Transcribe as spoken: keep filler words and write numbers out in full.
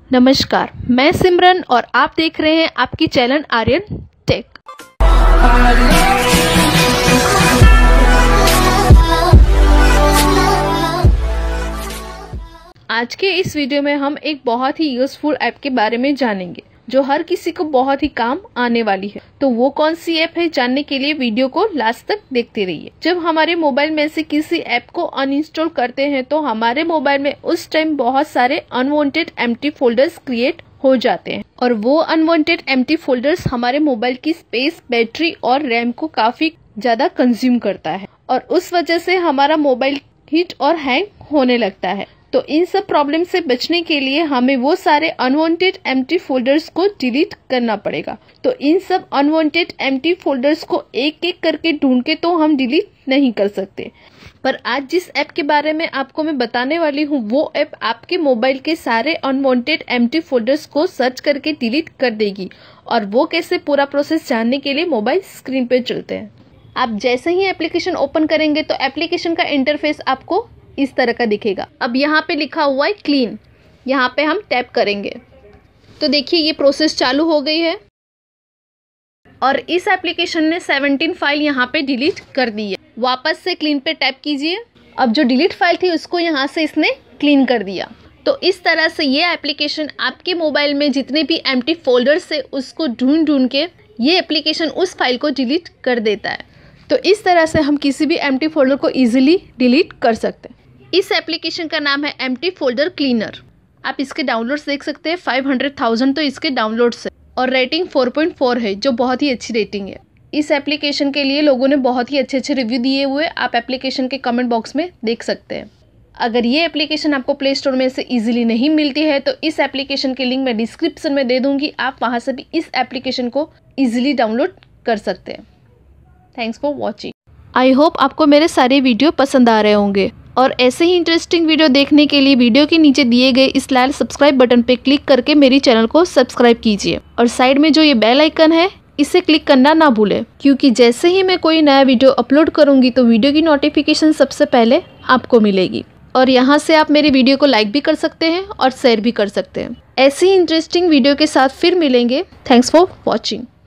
नमस्कार, मैं सिमरन और आप देख रहे हैं आपकी चैनल आर्यन टेक। आज के इस वीडियो में हम एक बहुत ही यूजफुल ऐप के बारे में जानेंगे जो हर किसी को बहुत ही काम आने वाली है। तो वो कौन सी ऐप है, जानने के लिए वीडियो को लास्ट तक देखते रहिए। जब हमारे मोबाइल में से किसी ऐप को अनइंस्टॉल करते हैं तो हमारे मोबाइल में उस टाइम बहुत सारे अनवांटेड एम्प्टी फोल्डर्स क्रिएट हो जाते हैं और वो अनवांटेड एम्प्टी फोल्डर्स हमारे मोबाइल की स्पेस, बैटरी और रैम को काफी ज्यादा कंज्यूम करता है और उस वजह से हमारा मोबाइल हीट और हैंग होने लगता है। तो इन सब प्रॉब्लम से बचने के लिए हमें वो सारे अनवांटेड एम्प्टी फोल्डर्स को डिलीट करना पड़ेगा। तो इन सब अनवांटेड एम्प्टी फोल्डर्स को एक एक करके ढूंढ के तो हम डिलीट नहीं कर सकते, पर आज जिस ऐप के बारे में आपको मैं बताने वाली हूँ वो ऐप आपके मोबाइल के सारे अनवांटेड एम्प्टी फोल्डर्स को सर्च करके डिलीट कर देगी। और वो कैसे, पूरा प्रोसेस जानने के लिए मोबाइल स्क्रीन पे चलते हैं। आप जैसे ही एप्लीकेशन ओपन करेंगे तो एप्लीकेशन का इंटरफेस आपको इस तरह का दिखेगा। अब यहाँ पे लिखा हुआ है क्लीन, यहाँ पे हम टैप करेंगे तो देखिए ये प्रोसेस चालू हो गई है और इस एप्लीकेशन ने सत्रह फाइल यहाँ पे डिलीट कर दी है। वापस से क्लीन पे टैप कीजिए। अब जो डिलीट फाइल थी उसको यहाँ से इसने क्लीन कर दिया। तो इस तरह से ये एप्लीकेशन आपके मोबाइल में जितने भी एम्प्टी फोल्डर्स है उसको ढूंढ ढूंढ के ये एप्लीकेशन उस फाइल को डिलीट कर देता है। तो इस तरह से हम किसी भी एम्प्टी फोल्डर को ईजिली डिलीट कर सकते हैं। इस एप्लीकेशन का नाम है एम्प्टी फोल्डर क्लीनर। आप इसके डाउनलोड्स देख सकते हैं, फाइव हंड्रेड थाउजेंड तो इसके डाउनलोड्स है और रेटिंग फोर पॉइंट फोर है, जो बहुत ही अच्छी रेटिंग है। इस एप्लीकेशन के लिए लोगों ने बहुत ही अच्छे अच्छे रिव्यू दिए हुए, आप एप्लीकेशन के कमेंट बॉक्स में देख सकते हैं। अगर ये एप्लीकेशन आपको प्ले स्टोर में से इजीली नहीं मिलती है तो इस एप्लीकेशन की लिंक मैं डिस्क्रिप्शन में दे दूंगी, आप वहाँ से भी इस एप्लीकेशन को ईजिली डाउनलोड कर सकते हैं। Thanks for watching. I hope आपको मेरे सारे वीडियो पसंद आ रहे होंगे और ऐसे ही इंटरेस्टिंग वीडियो देखने के लिए वीडियो के नीचे दिए गए इस लाल सब्सक्राइब बटन पे क्लिक करके मेरी चैनल को सब्सक्राइब कीजिए और साइड में जो ये बेल आइकन है इसे क्लिक करना ना भूलें, क्योंकि जैसे ही मैं कोई नया वीडियो अपलोड करूंगी तो वीडियो की नोटिफिकेशन सबसे पहले आपको मिलेगी। और यहाँ से आप मेरी वीडियो को लाइक भी कर सकते हैं और शेयर भी कर सकते हैं। ऐसी ही इंटरेस्टिंग वीडियो के साथ फिर मिलेंगे। Thanks for watching.